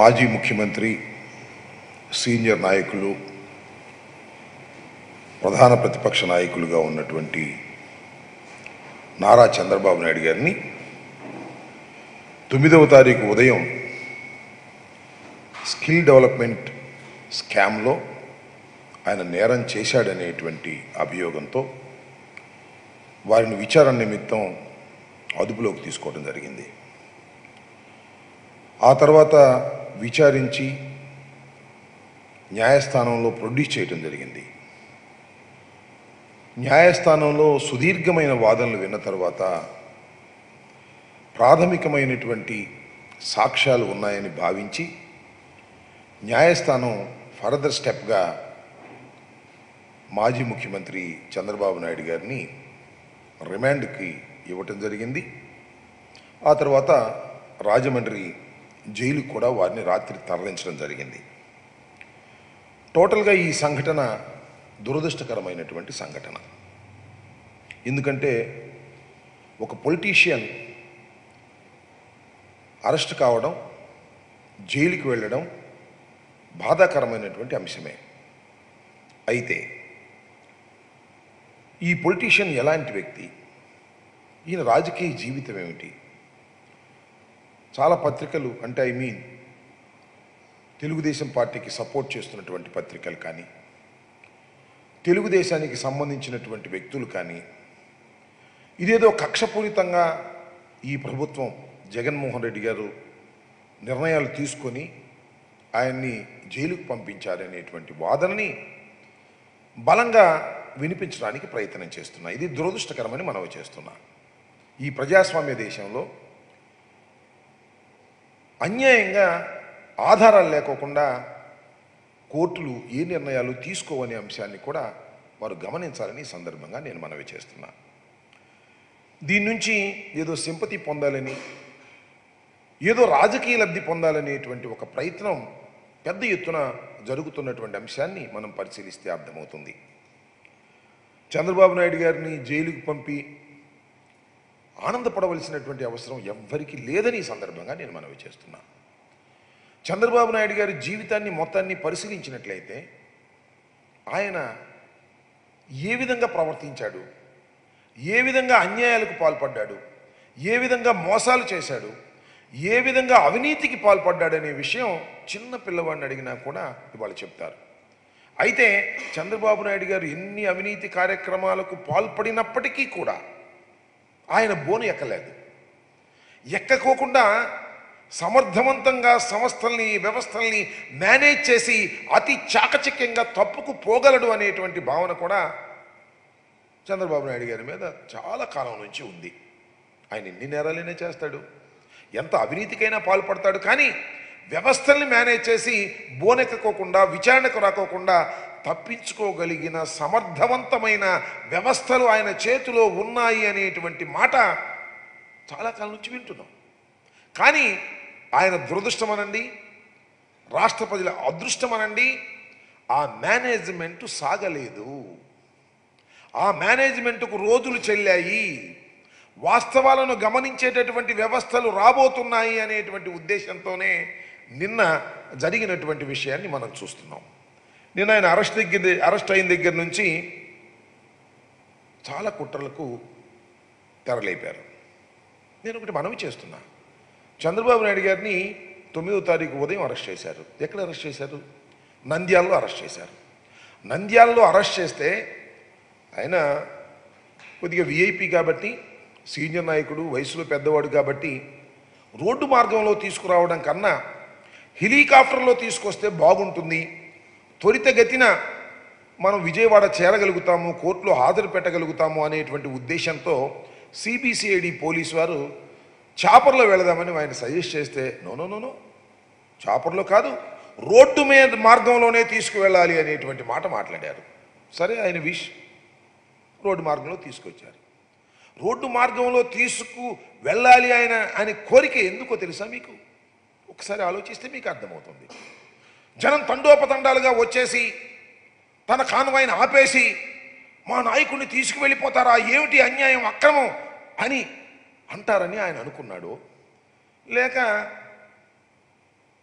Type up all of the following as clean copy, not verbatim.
మాజీ ముఖ్యమంత్రి సీనియర్ నాయకులు ప్రధాన ప్రతిపక్ష నాయకులుగా ఉన్నటువంటి నారా చంద్రబాబు నాయుడు గారిని 9వ తారీఖు ఉదయం స్కిల్ డెవలప్మెంట్ స్కామ్లో ఆయన నేరం చేశాడనేటువంటి అభియోగంతో వారిని విచారణ నిమిత్తం అదుపులోకి తీసుకోవడం జరిగింది. ఆ తర్వాత విచారించి న్యాయస్థానంలో ప్రొడ్యూస్ చేయడం జరిగింది. న్యాయస్థానంలో సుదీర్ఘమైన వాదనలు విన్న తర్వాత ప్రాథమికమైనటువంటి సాక్ష్యాలు ఉన్నాయని భావించి న్యాయస్థానం ఫర్దర్ స్టెప్గా మాజీ ముఖ్యమంత్రి చంద్రబాబు నాయుడు గారిని రిమాండ్కి ఇవ్వటం జరిగింది. ఆ తర్వాత రాజమండ్రి జైలుకు కూడా వారిని రాత్రి తరలించడం జరిగింది. టోటల్గా ఈ సంఘటన దురదృష్టకరమైనటువంటి సంఘటన. ఎందుకంటే ఒక పొలిటీషియన్ అరెస్ట్ కావడం, జైలుకి వెళ్ళడం బాధాకరమైనటువంటి అంశమే. అయితే ఈ పొలిటీషియన్ ఎలాంటి వ్యక్తి, ఈయన రాజకీయ జీవితం ఏమిటి? చాలా పత్రికలు అంటే తెలుగుదేశం పార్టీకి సపోర్ట్ చేస్తున్నటువంటి పత్రికలు కానీ, తెలుగుదేశానికి సంబంధించినటువంటి వ్యక్తులు కానీ ఇదేదో కక్షపూరితంగా ఈ ప్రభుత్వం జగన్మోహన్ రెడ్డి గారు నిర్ణయాలు తీసుకొని ఆయన్ని జైలుకు పంపించారనేటువంటి వాదనని బలంగా వినిపించడానికి ప్రయత్నం చేస్తున్నా. ఇది దురదృష్టకరమని మనవి చేస్తున్నా. ఈ ప్రజాస్వామ్య దేశంలో అన్యాయంగా ఆధారాలు లేకోకుండా కోర్టులు ఏ నిర్ణయాలు తీసుకోవనే అంశాన్ని కూడా వారు గమనించాలని సందర్భంగా నేను మనవి చేస్తున్నా. దీని నుంచి ఏదో సింపతి పొందాలని, ఏదో రాజకీయ లబ్ధి పొందాలనేటువంటి ఒక ప్రయత్నం పెద్ద ఎత్తున జరుగుతున్నటువంటి అంశాన్ని మనం పరిశీలిస్తే అర్థమవుతుంది. చంద్రబాబు నాయుడు గారిని జైలుకు పంపి ఆనందపడవలసినటువంటి అవసరం ఎవ్వరికీ లేదని ఈ సందర్భంగా నేను మనవి చేస్తున్నా. చంద్రబాబు నాయుడు గారి జీవితాన్ని మొత్తాన్ని పరిశీలించినట్లయితే ఆయన ఏ విధంగా ప్రవర్తించాడు, ఏ విధంగా అన్యాయాలకు పాల్పడ్డాడు, ఏ విధంగా మోసాలు చేశాడు, ఏ విధంగా అవినీతికి పాల్పడ్డాడనే విషయం చిన్న పిల్లవాడిని అడిగినా కూడా ఇవాళ చెప్తారు. అయితే చంద్రబాబు నాయుడు గారు ఎన్ని అవినీతి కార్యక్రమాలకు పాల్పడినప్పటికీ కూడా ఆయన బోను ఎక్కలేదు. ఎక్కకోకుండా సమర్థవంతంగా సంస్థల్ని, వ్యవస్థల్ని మేనేజ్ చేసి అతి చాకచక్యంగా తప్పుకు పోగలడు అనేటువంటి భావన కూడా చంద్రబాబు నాయుడు గారి మీద చాలా కాలం నుంచి ఉంది. ఆయన ఎన్ని నేరాలైనా చేస్తాడు, ఎంత అవినీతికైనా పాల్పడతాడు, కానీ వ్యవస్థల్ని మేనేజ్ చేసి బోనెక్కకోకుండా, విచారణకు రాకోకుండా తప్పించుకోగలిగిన సమర్థవంతమైన వ్యవస్థలు ఆయన చేతిలో ఉన్నాయి అనేటువంటి మాట చాలా కాలం నుంచి వింటున్నాం. కానీ ఆయన దురదృష్టం అనండి, రాష్ట్ర ప్రజల అదృష్టం అనండి, ఆ మేనేజ్మెంటు సాగలేదు. ఆ మేనేజ్మెంటుకు రోజులు చెల్లాయి. వాస్తవాలను గమనించేటటువంటి వ్యవస్థలు రాబోతున్నాయి అనేటువంటి ఉద్దేశంతోనే నిన్న జరిగినటువంటి విషయాన్ని మనం చూస్తున్నాం. నిన్న ఆయన అరెస్ట్ అయిన దగ్గర నుంచి చాలా కుట్రలకు తెరలేపారు. నేను ఒకటి మనవి చేస్తున్నా. చంద్రబాబు నాయుడు గారిని 9వ తారీఖు ఉదయం అరెస్ట్ చేశారు. ఎక్కడ అరెస్ట్ చేశారు? నంద్యాలలో అరెస్ట్ చేశారు. నంద్యాలలో అరెస్ట్ చేస్తే ఆయన కొద్దిగా విఐపి కాబట్టి, సీనియర్ నాయకుడు, వయసులో పెద్దవాడు కాబట్టి రోడ్డు మార్గంలో తీసుకురావడం కన్నా హెలికాప్టర్లో తీసుకొస్తే బాగుంటుంది, త్వరితగతిన మనం విజయవాడ చేరగలుగుతాము, కోర్టులో హాజరు పెట్టగలుగుతాము అనేటువంటి ఉద్దేశంతో సిబిసిఐడి పోలీసు వారు చాపర్లో వెళదామని ఆయన సజెస్ట్ చేస్తే నో చాపర్లో కాదు, రోడ్డు మీద మార్గంలోనే తీసుకువెళ్ళాలి అనేటువంటి మాట మాట్లాడారు. సరే, ఆయన విష్ రోడ్డు మార్గంలో తీసుకొచ్చారు. రోడ్డు మార్గంలో తీసుకు వెళ్ళాలి ఆయన కోరిక ఎందుకో తెలుసా మీకు? ఒకసారి ఆలోచిస్తే మీకు అర్థమవుతుంది. జనం తండోపతండాలుగా వచ్చేసి తన కాన్వాయ్ని ఆపేసి మా నాయకుడిని తీసుకువెళ్ళిపోతారా, ఏమిటి అన్యాయం, అక్రమం అని అంటారని ఆయన అనుకున్నాడు. లేక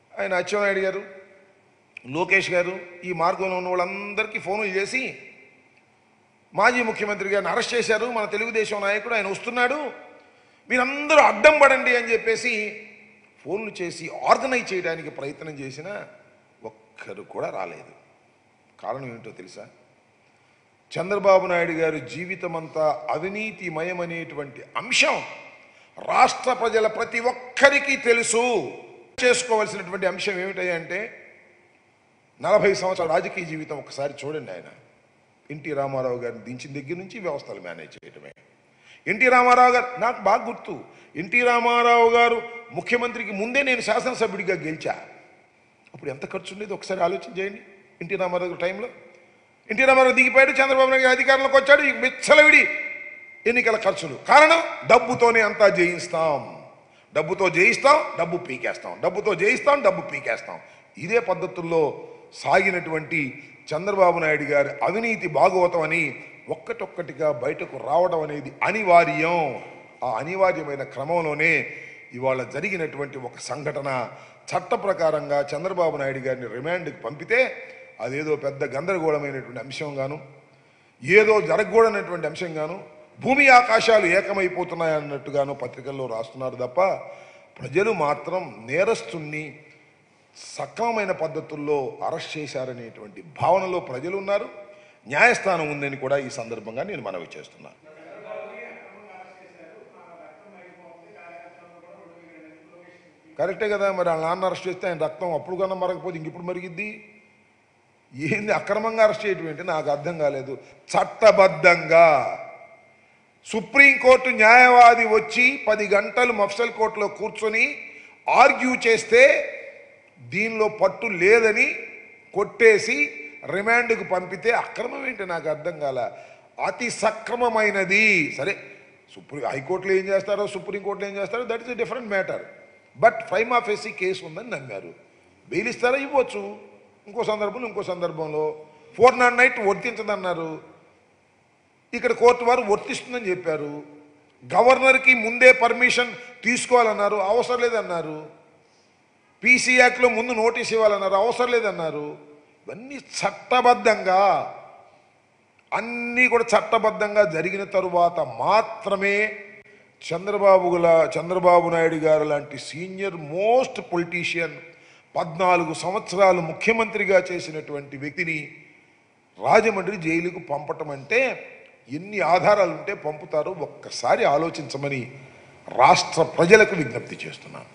ఆయన అచ్చెన్నాయుడు గారు, లోకేష్ గారు ఈ మార్గంలో ఉన్న వాళ్ళందరికీ ఫోన్లు చేసి మాజీ ముఖ్యమంత్రి గారిని అరెస్ట్ చేశారు, మన తెలుగుదేశం నాయకుడు ఆయన వస్తున్నాడు, మీరందరూ అడ్డం పడండి అని చెప్పేసి ఫోన్లు చేసి ఆర్గనైజ్ చేయడానికి ప్రయత్నం చేసినా ఒక్కరు కూడా రాలేదు. కారణం ఏంటో తెలుసా? చంద్రబాబు నాయుడు గారి జీవితం అంతా అవినీతిమయమనేటువంటి అంశం రాష్ట్ర ప్రజల ప్రతి ఒక్కరికి తెలుసు. చేసుకోవాల్సినటువంటి అంశం ఏమిటంటే 40 సంవత్సరాల రాజకీయ జీవితం ఒక్కసారి చూడండి. ఆయన ఎన్టీ రామారావు గారిని దించిన దగ్గర నుంచి వ్యవస్థలు మేనేజ్ చేయటమే. ఎన్టీ రామారావు గారు నాకు బాగా గుర్తు. ఎన్టీ రామారావు గారు ముఖ్యమంత్రికి ముందే నేను శాసనసభ్యుడిగా గెలిచా. అప్పుడు ఎంత ఖర్చు ఉండేది ఒకసారి ఆలోచన చేయండి. ఎన్టీ రామారావు టైంలో ఎన్టీ రామారావు దిగిపోయాడు, చంద్రబాబు నాయుడు అధికారంలోకి వచ్చాడు, ఈ విచ్చలవిడి ఎన్నికల ఖర్చులు. కారణం డబ్బుతోనే అంతా జయిస్తాం, డబ్బుతో జయిస్తాం, డబ్బు పీకేస్తాం, డబ్బుతో జయిస్తాం, డబ్బు పీకేస్తాం. ఇదే పద్ధతుల్లో సాగినటువంటి చంద్రబాబు నాయుడు గారి అవినీతి భాగవతం అని ఒక్కటొక్కటిగా బయటకు రావడం అనేది అనివార్యం. ఆ అనివార్యమైన క్రమంలోనే ఇవాళ జరిగినటువంటి ఒక సంఘటన చట్ట ప్రకారంగా చంద్రబాబు నాయుడు గారిని రిమాండ్కి పంపితే అదేదో పెద్ద గందరగోళమైనటువంటి అంశంగాను, ఏదో జరగకూడనటువంటి అంశంగాను, భూమి ఆకాశాలు ఏకమైపోతున్నాయన్నట్టుగాను పత్రికల్లో రాస్తున్నారు తప్ప ప్రజలు మాత్రం నేరస్తుణ్ణి సక్రమమైన పద్ధతుల్లో అరెస్ట్ చేశారనేటువంటి భావనలో ప్రజలు ఉన్నారు. న్యాయస్థానం ఉందని కూడా ఈ సందర్భంగా నేను మనవి చేస్తున్నాను. కరెక్టే కదా. మరి వాళ్ళ నాన్న అరెస్ట్ చేస్తే ఆయన రక్తం అప్పుడు కన్నా మరగకపోతే ఇంకెప్పుడు మరిగిద్ది? ఏంది అక్రమంగా అరెస్ట్ చేయటం ఏంటి నాకు అర్థం కాలేదు. చట్టబద్ధంగా సుప్రీంకోర్టు న్యాయవాది వచ్చి 10 గంటలు మఫ్సల్ కోర్టులో కూర్చొని ఆర్గ్యూ చేస్తే దీనిలో పట్టు లేదని కొట్టేసి రిమాండ్కు పంపితే అక్రమం ఏంటి నాకు అర్థం కాల. అతి సక్రమమైనది. సరే, హైకోర్టులో ఏం చేస్తారో సుప్రీంకోర్టులో ఏం చేస్తారో that is a different matter. But prima facie case ఉందని నమ్మారు. బెయిల్ ఇస్తారా? ఇవ్వచ్చు. ఇంకో సందర్భంలో 409 వర్తించదన్నారు. ఇక్కడ కోర్టు వారు వర్తిస్తుందని చెప్పారు. గవర్నర్కి ముందే పర్మిషన్ తీసుకోవాలన్నారు, అవసరం లేదన్నారు. పీసీ యాక్ట్లో ముందు నోటీస్ ఇవ్వాలన్నారు, అవసరం లేదన్నారు. ఇవన్నీ చట్టబద్ధంగా అన్నీ కూడా చట్టబద్ధంగా జరిగిన తరువాత మాత్రమే చంద్రబాబు నాయుడు గారు లాంటి సీనియర్ మోస్ట్ పొలిటీషియన్ 14 సంవత్సరాలు ముఖ్యమంత్రిగా చేసినటువంటి వ్యక్తిని రాజమండ్రి జైలుకు పంపటం అంటే ఎన్ని ఆధారాలు ఉంటే పంపుతారో ఒక్కసారి ఆలోచించమని రాష్ట్ర ప్రజలకు విజ్ఞప్తి చేస్తున్నాను.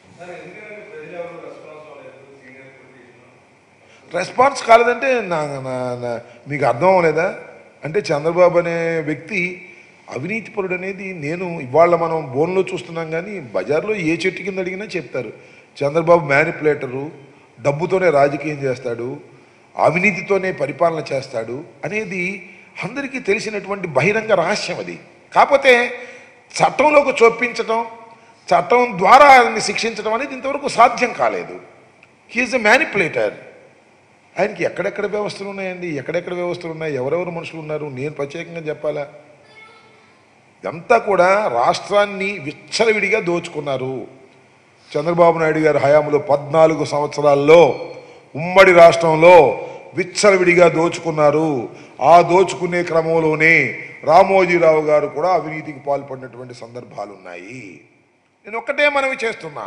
రెస్పాన్స్ కాలేదంటే మీకు అర్థం అవ్వలేదా? అంటే చంద్రబాబు అనే వ్యక్తి అవినీతిపరుడు అనేది ఇవాళ మనం బోన్లో చూస్తున్నాం, కానీ బజార్లో ఏ చెట్టు కింద అడిగినా చెప్తారు. చంద్రబాబు మ్యానిపులేటరు, డబ్బుతోనే రాజకీయం చేస్తాడు, అవినీతితోనే పరిపాలన చేస్తాడు అనేది అందరికీ తెలిసినటువంటి బహిరంగ రహస్యం అది. కాకపోతే చట్టంలోకి చొప్పించడం, చట్టం ద్వారా ఆయన్ని శిక్షించడం అనేది ఇంతవరకు సాధ్యం కాలేదు. He is a manipulator. ఆయనకి ఎక్కడెక్కడ వ్యవస్థలు ఉన్నాయండి, ఎక్కడెక్కడ వ్యవస్థలు ఉన్నాయి, ఎవరెవరు మనుషులు ఉన్నారు, నేను ప్రత్యేకంగా చెప్పాలా? ఇదంతా కూడా రాష్ట్రాన్ని విచ్చలవిడిగా దోచుకున్నారు. చంద్రబాబు నాయుడు గారి హయాంలో 14 సంవత్సరాల్లో ఉమ్మడి రాష్ట్రంలో విచ్చలవిడిగా దోచుకున్నారు. ఆ దోచుకునే క్రమంలోనే రామోజీరావు గారు కూడా అవినీతికి పాల్పడినటువంటి సందర్భాలు ఉన్నాయి. నేను ఒక్కటే మనవి చేస్తున్నా,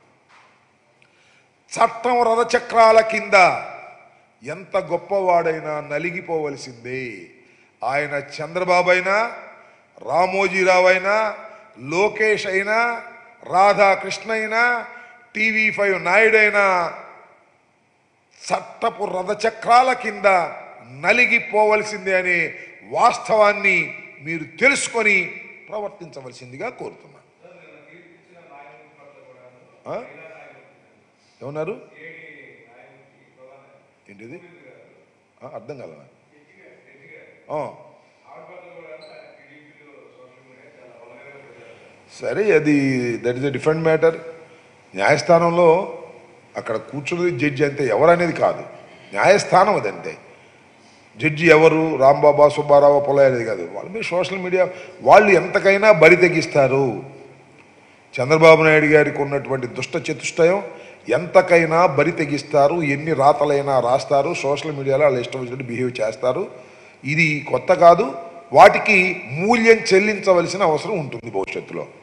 చట్టం రథచక్రాల కింద ఎంత గొప్పవాడైనా నలిగిపోవలసిందే. ఆయన చంద్రబాబు అయినా, రామోజీరావు అయినా, లోకేష్ అయినా, రాధాకృష్ణ అయినా, TV5 నాయుడు అయినా చట్టపు రథచక్రాల కింద నలిగిపోవలసిందే అనే వాస్తవాన్ని మీరు తెలుసుకొని ప్రవర్తించవలసిందిగా కోరుతున్నా. ఏమన్నారు? ఏంటిది అర్థం కాల. సరే, అది that is a different matter. న్యాయస్థానంలో అక్కడ కూర్చున్నది జడ్జి అంతే, ఎవరనేది కాదు. న్యాయస్థానం అది అంతే. జడ్జి ఎవరు, రాంబాబా, సుబ్బారావు, పొలయ్య అనేది కాదు. వాళ్ళ మీద సోషల్ మీడియా వాళ్ళు ఎంతకైనా బరి తెగిస్తారు. చంద్రబాబు నాయుడు గారికి ఉన్నటువంటి దుష్ట చతుష్టయం ఎంతకైనా బరి తెగిస్తారు, ఎన్ని రాతలైనా రాస్తారు, సోషల్ మీడియాలో వాళ్ళు ఇష్టం వచ్చినట్టు బిహేవ్ చేస్తారు. ఇది కొత్త కాదు. వాటికి మూల్యం చెల్లించవలసిన అవసరం ఉంటుంది భవిష్యత్తులో.